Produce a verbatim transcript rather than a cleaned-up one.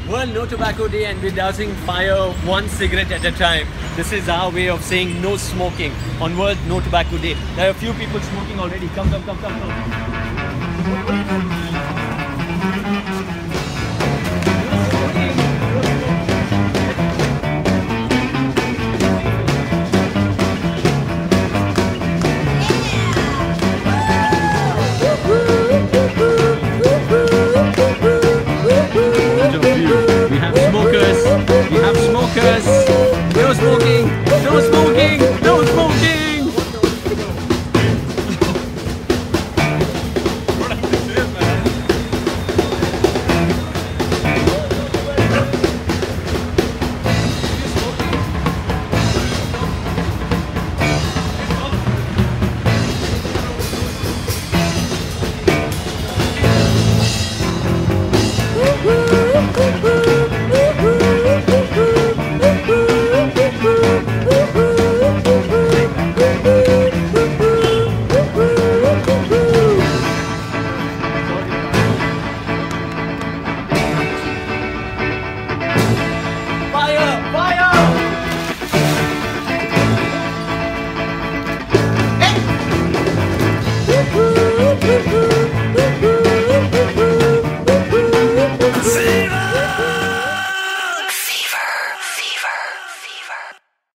World No Tobacco Day, and we're dousing fire one cigarette at a time. This is our way of saying no smoking on World No Tobacco Day. There are a few people smoking already. Come, come, come, come, come. What are you doing?